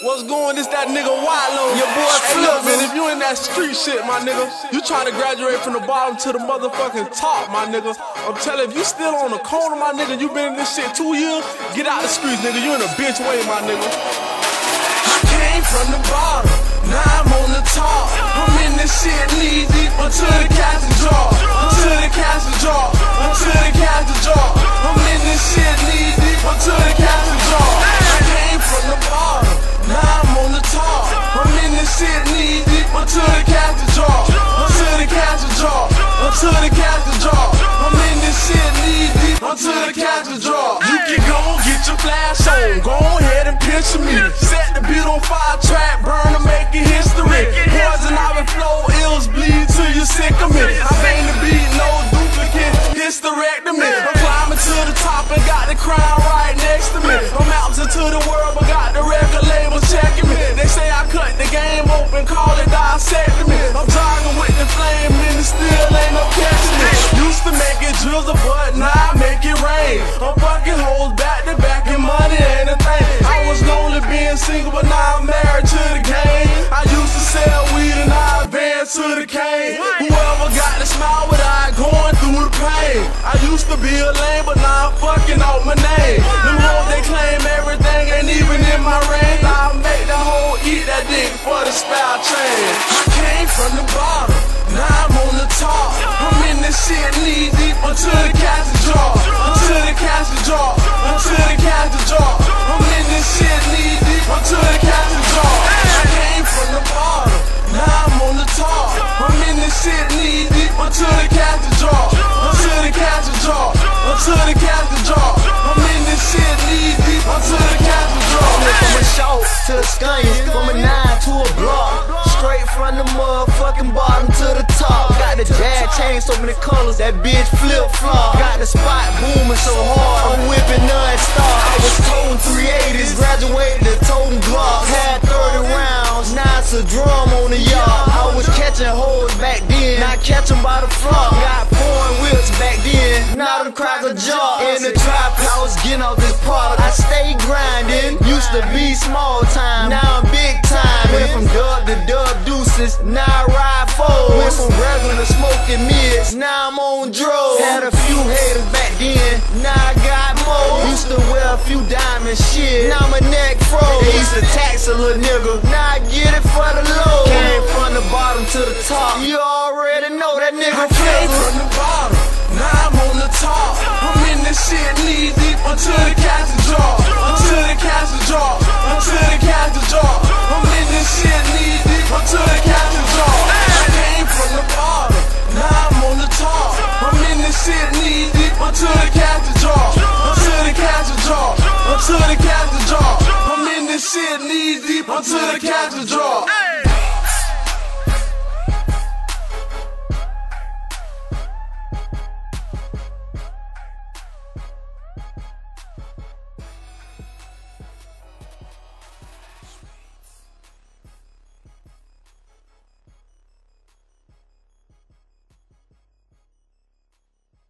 What's going? This that nigga Wallow. Your boy Flip, man. If you in that street shit, my nigga, you trying to graduate from the bottom to the motherfucking top, my nigga. I'm telling you, if you still on the corner, my nigga, you been in this shit 2 years, get out the streets, nigga. You in a bitch way, my nigga. I came from the bottom, now I'm on the top. I'm in this shit knee deep until the cash is drop. Until the cash is drop. Until the cash is drop. I'm in this shit knee deep until the cash is drop. I came from the bottom, now I'm on the top. I'm in this shit knee deep until the cash is drop. Until the cash is drop. Until the cash is drop. I'm in this shit knee deep until the cash is drop. You can go get your flash on, go ahead and picture me. Set the beat on fire, track, burn to make it history. Poison out and flow, ills bleed till you sick of me. I bang the beat, no duplicate, hysterectomy. I'm climbing to the top and got the crown right next to me. I'm out into the world, but got the record labels checking me. They say I cut the game open, call it dissectomy. I'm jogging with the flame and it still ain't no catching me. Used to make it drizzle, but now I make it rain. I'm fucking hoes back to back and money ain't a thing. I was lonely being single, but now I'm married to the game. I used to sell weed and I advanced to the cane. Whoever got the smile without going through the pain. I used to be a lame, but now I'm fucking out my name. Them hoes, they claim everything ain't even in my range. I'll make the hoe eat that dick for the spare change. I came from the bottom, now I'm on the top. I'm in this shit knee deep until the cash is drop. Until the cash is drop. Until the cash is drop. I'm in this shit knee deep until the cash is drop. I came from the bottom, now I'm on the top. I'm in this shit knee deep until the cash is drop. Until the cash is drop. Until the cash is drop. I'm in this shit knee deep until the cash is drop. From a short to the scunion, from a 9 to a block, straight from the motherfucking bottom to the top. Got the jazz chain, so many colors, that bitch flip flop. Got the spot booming so hard, I'm whipping non-stop. I was toting 380s, graduated to toting Glocks. Had 30 rounds, now it's a drum on the yacht. I was catching hoes back then, now catch them by the flock. Got foreign whips back then, now them crack a jar. In the trap house, getting off this product, I stay grinding. Used to be small time, now I'm big time. Went from dub to dub deuces, now I ride fours. Went from regular to smoking mids, now I'm on drugs. Had a few haters back then, now I got more. Used to wear a few diamond shit, now my neck froze. They used to tax a little nigga, now I get it for the low. Came from the bottom to the top, you already know that nigga came from the bottom, now I'm on the top. I'm in this shit knee deep until the cash is drop. Until the cash is drop. Until the cash is drop. I'm in this shit knee deep until the cash is drop. I came from the bottom, now I'm on the top. I'm in this shit knee deep until the cash is drop. Until the cash is drop. Until the cash is drop. I'm in this shit knee deep until the cash is drop.